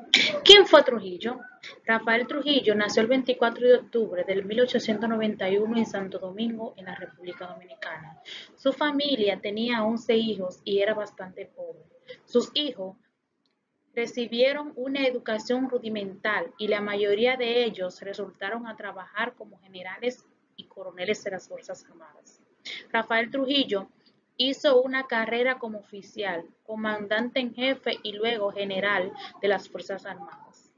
¿Quién fue Trujillo? Rafael Trujillo nació el 24 de octubre de 1891 en Santo Domingo, en la República Dominicana. Su familia tenía 11 hijos y era bastante pobre. Sus hijos recibieron una educación rudimental y la mayoría de ellos resultaron a trabajar como generales y coroneles de las Fuerzas Armadas. Rafael Trujillo hizo una carrera como oficial, comandante en jefe y luego general de las Fuerzas Armadas.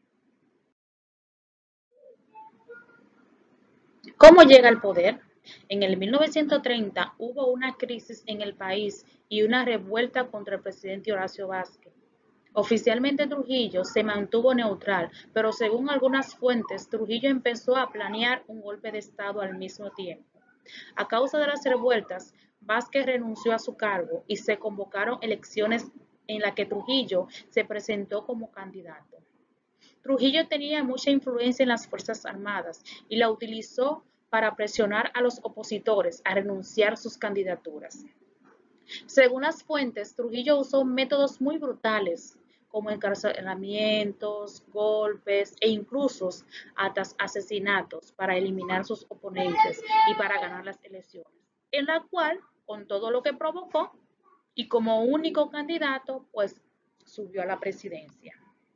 ¿Cómo llega al poder? En el 1930 hubo una crisis en el país y una revuelta contra el presidente Horacio Vázquez. Oficialmente Trujillo se mantuvo neutral, pero según algunas fuentes, Trujillo empezó a planear un golpe de Estado al mismo tiempo. A causa de las revueltas, Vázquez renunció a su cargo y se convocaron elecciones en las que Trujillo se presentó como candidato. Trujillo tenía mucha influencia en las Fuerzas Armadas y la utilizó para presionar a los opositores a renunciar sus candidaturas. Según las fuentes, Trujillo usó métodos muy brutales, como encarcelamientos, golpes e incluso hasta asesinatos para eliminar sus oponentes y para ganar las elecciones, en la cual, con todo lo que provocó y como único candidato, pues subió a la presidencia.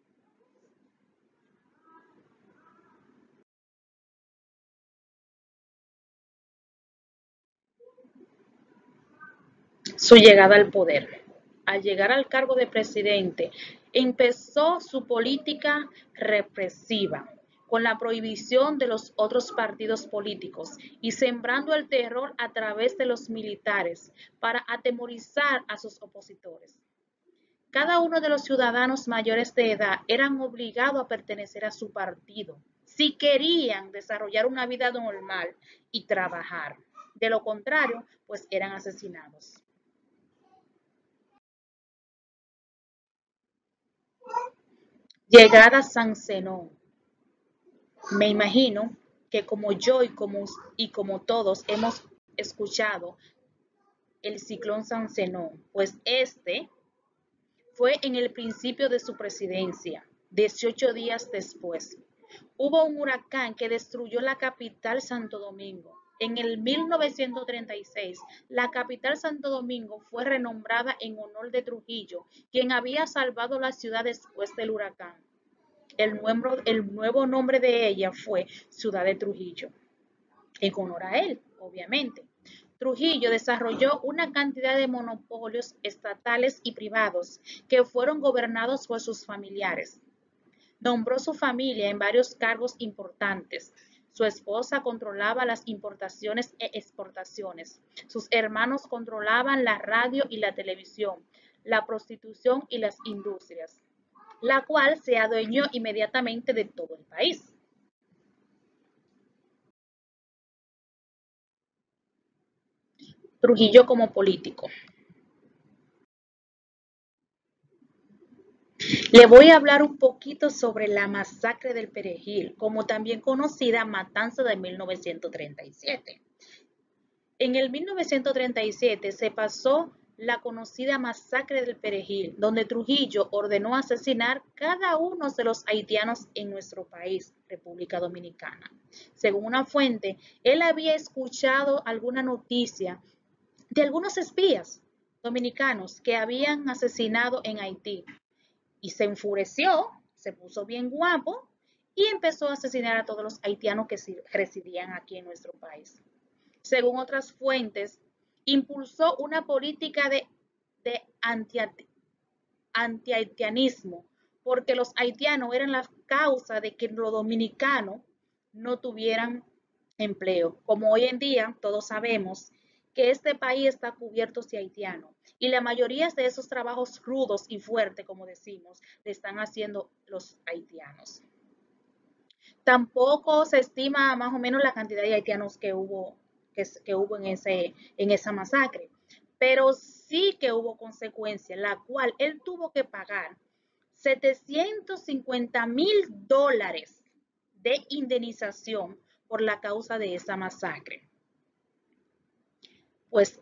Su llegada al poder. Al llegar al cargo de presidente, empezó su política represiva, con la prohibición de los otros partidos políticos y sembrando el terror a través de los militares para atemorizar a sus opositores. Cada uno de los ciudadanos mayores de edad eran obligados a pertenecer a su partido si querían desarrollar una vida normal y trabajar. De lo contrario, pues eran asesinados. Llegada a San Zenón. Me imagino que como yo y como todos hemos escuchado el ciclón San Zenón, pues este fue en el principio de su presidencia, 18 días después. Hubo un huracán que destruyó la capital Santo Domingo. En el 1936, la capital Santo Domingo fue renombrada en honor de Trujillo, quien había salvado la ciudad después del huracán. El nuevo nombre de ella fue Ciudad de Trujillo, en honor a él, obviamente. Trujillo desarrolló una cantidad de monopolios estatales y privados que fueron gobernados por sus familiares. Nombró su familia en varios cargos importantes. Su esposa controlaba las importaciones e exportaciones. Sus hermanos controlaban la radio y la televisión, la prostitución y las industrias, la cual se adueñó inmediatamente de todo el país. Trujillo como político. Le voy a hablar un poquito sobre la masacre del Perejil, como también conocida Matanza de 1937. En el 1937 se pasó la conocida masacre del Perejil, donde Trujillo ordenó asesinar cada uno de los haitianos en nuestro país, República Dominicana. Según una fuente, él había escuchado alguna noticia de algunos espías dominicanos que habían asesinado en Haití y se enfureció, se puso bien guapo y empezó a asesinar a todos los haitianos que residían aquí en nuestro país. Según otras fuentes, impulsó una política de anti-haitianismo, porque los haitianos eran la causa de que los dominicanos no tuvieran empleo. Como hoy en día todos sabemos que este país está cubierto de haitianos y la mayoría de esos trabajos rudos y fuertes, como decimos, le están haciendo los haitianos. Tampoco se estima más o menos la cantidad de haitianos que hubo en esa masacre, pero sí que hubo consecuencias, la cual él tuvo que pagar $750,000 de indemnización por la causa de esa masacre. Pues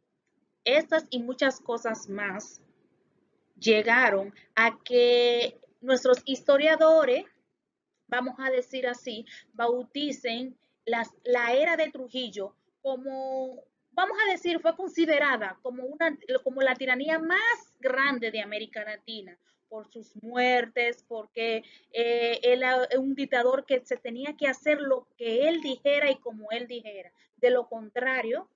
estas y muchas cosas más llegaron a que nuestros historiadores, vamos a decir así, bauticen la era de Trujillo como, vamos a decir, fue considerada como la tiranía más grande de América Latina por sus muertes, porque él era un dictador que se tenía que hacer lo que él dijera y como él dijera. De lo contrario,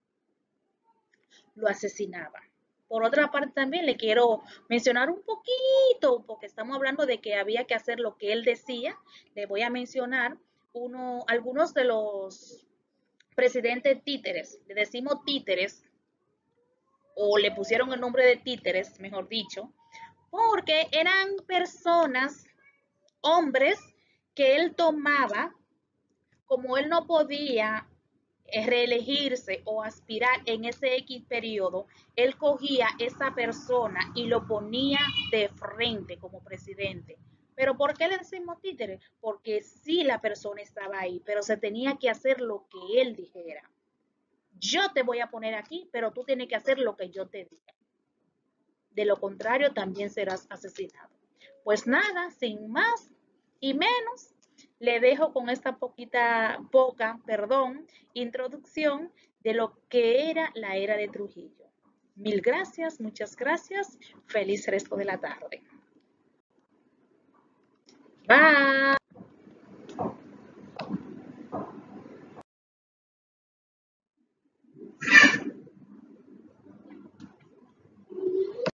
lo asesinaba. Por otra parte, también le quiero mencionar un poquito, porque estamos hablando de que había que hacer lo que él decía. Le voy a mencionar algunos de los presidentes títeres. Le decimos títeres, o le pusieron el nombre de títeres, mejor dicho, porque eran personas, hombres, que él tomaba, como él no podía reelegirse o aspirar en ese X periodo, él cogía esa persona y lo ponía de frente como presidente. ¿Pero por qué le decimos títere? Porque sí, la persona estaba ahí, pero se tenía que hacer lo que él dijera. Yo te voy a poner aquí, pero tú tienes que hacer lo que yo te diga. De lo contrario, también serás asesinado. Pues nada, sin más y menos, le dejo con esta poca introducción de lo que era la era de Trujillo. Mil gracias, muchas gracias. Feliz resto de la tarde. Bye.